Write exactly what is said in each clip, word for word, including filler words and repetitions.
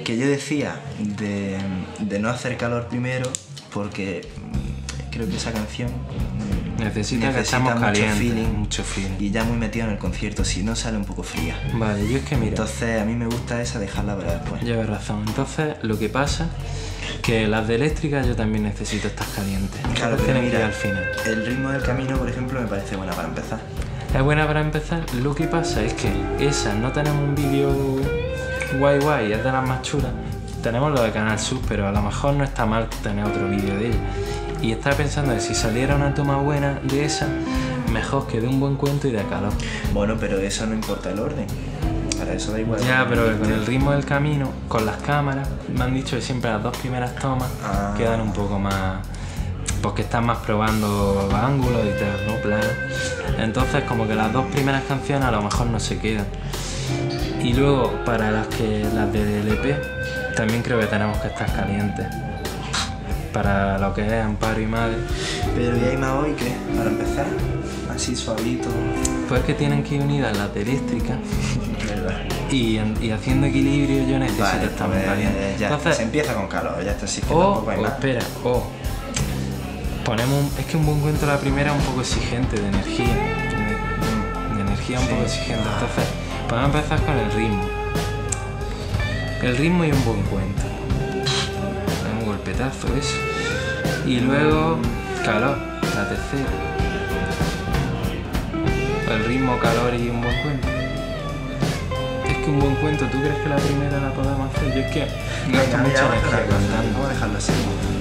que yo decía de, de no hacer calor primero porque creo que esa canción necesita, necesita que estamos mucho calientes, feeling, mucho feeling y ya muy metido en el concierto, si no sale un poco fría. Vale, yo es que mira, entonces a mí me gusta esa, dejarla para después. Llevas razón. Entonces lo que pasa que las de eléctrica yo también necesito estas calientes. Claro, pero mira, al final el ritmo del camino, por ejemplo, me parece buena para empezar. Es buena para empezar. Lo que pasa es que esas no tenemos un vídeo guay guay, es de las más chulas. Tenemos lo de Canal Sur, pero a lo mejor no está mal tener otro vídeo de ella. Y estaba pensando que si saliera una toma buena de esa, mejor que de un buen cuento y de calor. Bueno, pero eso no importa el orden. Para eso da igual. Ya, pero con el ritmo del camino, con las cámaras, me han dicho que siempre las dos primeras tomas ah. quedan un poco más... porque están más probando ángulos y tal, ¿no? Plano. Entonces como que las dos primeras canciones a lo mejor no se quedan. Y luego para las que las del L P también creo que tenemos que estar calientes. Para lo que es Amparo y Madre. Pero ¿y Aima hoy qué? Para empezar, así suavito. Pues que tienen que ir unidas las de eléctrica. Y, y haciendo equilibrio yo necesito vale, estar muy caliente. Ya, entonces se empieza con calor, ya está así que o, tampoco hay o más. espera, o ponemos un, es que un buen cuento la primera es un poco exigente de energía. De, de energía un sí. poco exigente. Entonces, podemos empezar con el ritmo. El ritmo y un buen cuento. Un golpetazo eso. Y luego calor, la tercera. El ritmo, calor y un buen cuento. Es que un buen cuento, ¿tú crees que la primera la podemos hacer? Yo es que gasto mucha energía cantando. Vamos a dejarlo así.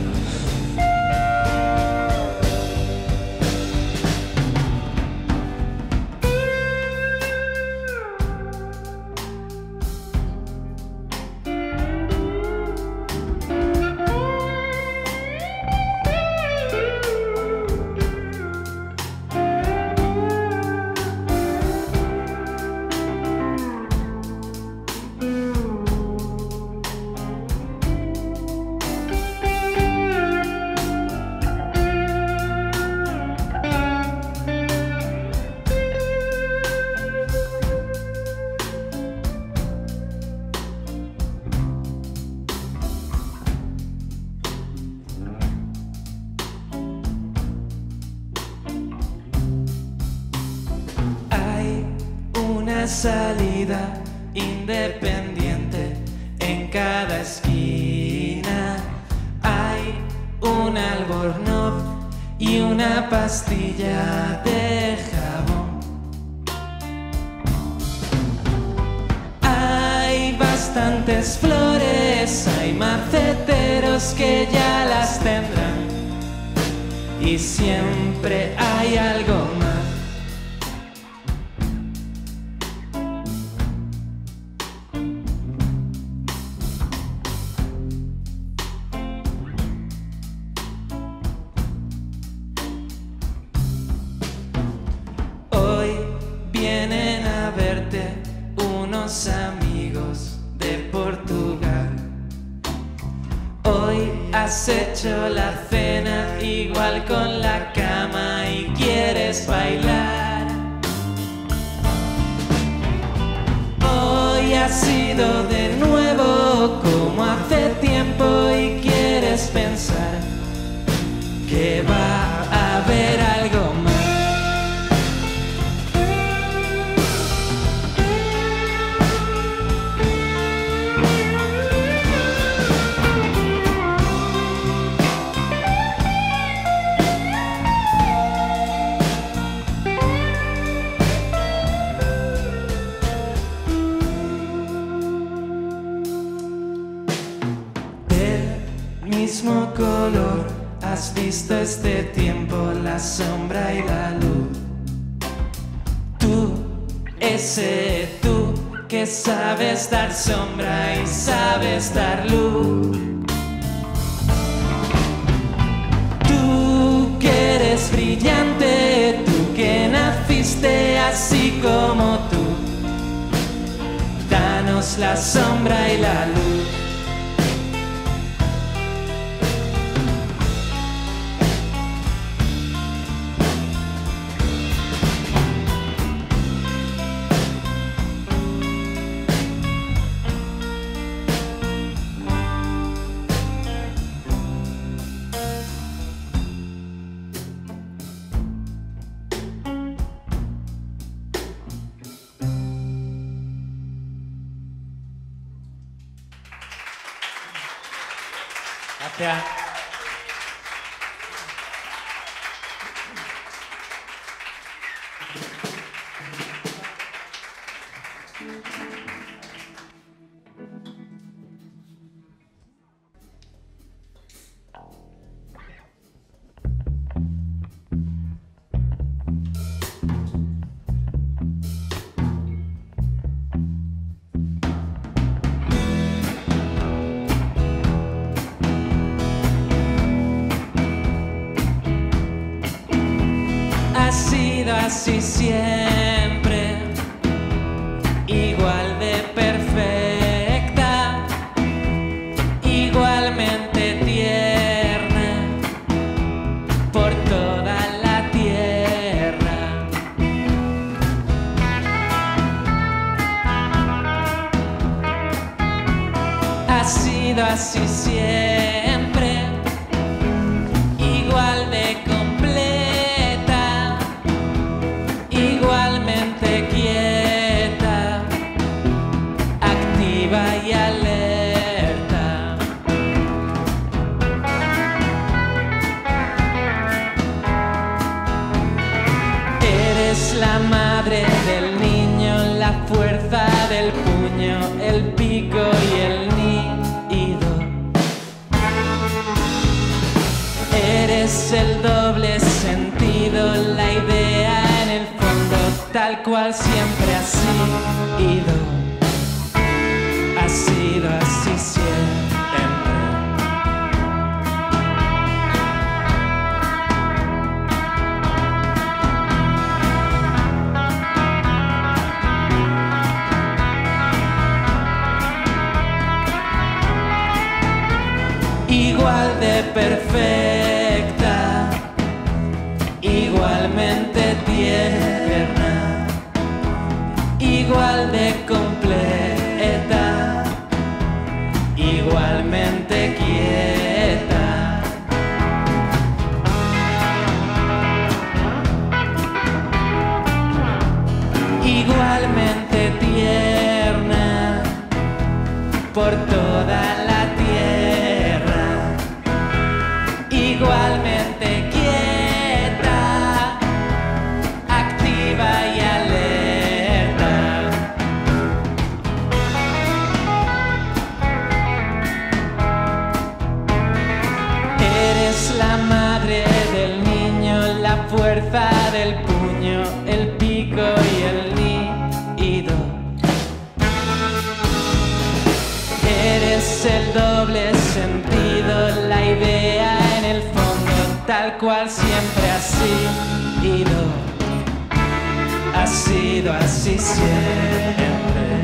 Salida independiente en cada esquina. Hay un albornoz y una pastilla de jabón. Hay bastantes flores, hay maceteros que ya las tendrán. Y siempre hay algo más. Amigos de Portugal, hoy has hecho la cena igual con la cama y quieres bailar. Hoy has ido de nuevo como hace tiempo y quieres pensar que va a haber algo más. Mismo color, has visto este tiempo la sombra y la luz. Tú, ese tú que sabes dar sombra y sabes dar luz. Tú que eres brillante, tú que naciste así como tú. Danos la sombra y la luz. Gracias. Así siempre, igual de perfecta, igualmente tierna, por toda la tierra. Ha sido así siempre, igual de igualmente quieta, activa y alerta. Eres la madre del niño, la fuerza del puño, el pico y el nido. Eres el doble sentido, la idea tal cual siempre ha sido, ha sido así siempre. Igual de perfecta, igualmente tierna, igual de completa, igualmente quieta. Igualmente tierna, por toda la tierra, igualmente quieta, activa y alerta. Eres la madre del niño, la fuerza del puño, el pico y el nido. Eres el doble sentido, la idea en el fondo, tal cual siempre ha sido, ha sido así siempre.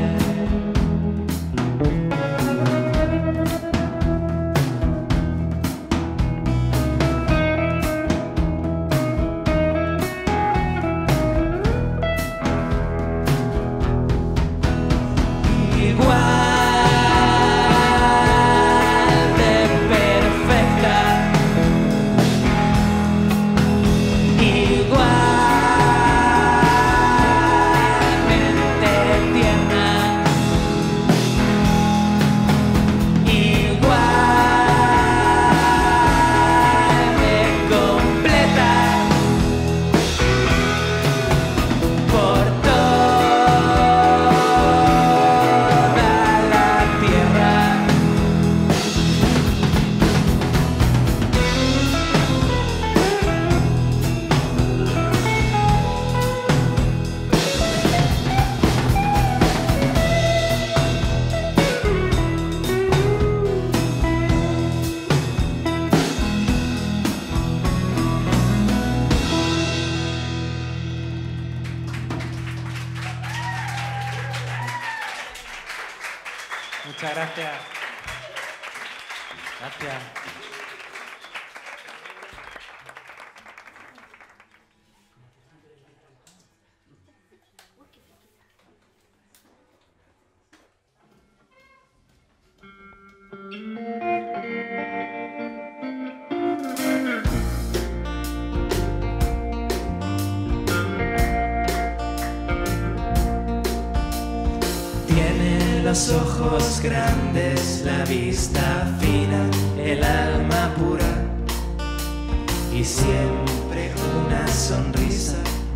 Muchas gracias. Gracias. Tiene los ojos grandes, la vista fina, el alma pura y siempre una sonrisa.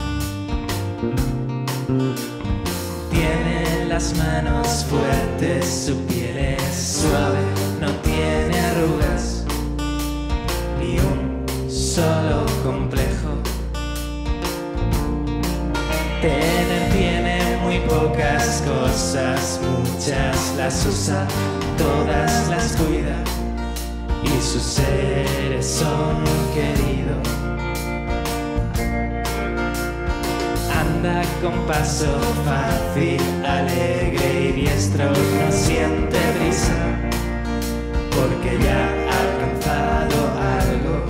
Tiene las manos fuertes, su piel es suave, no tiene arrugas ni un solo complejo. Tener tiene muy pocas cosas, muchas las usa, todas las cuida y sus seres son queridos. Anda con paso fácil, alegre y diestro, no siente prisa porque ya ha alcanzado algo.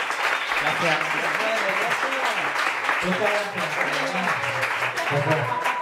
Gracias. Muchas gracias.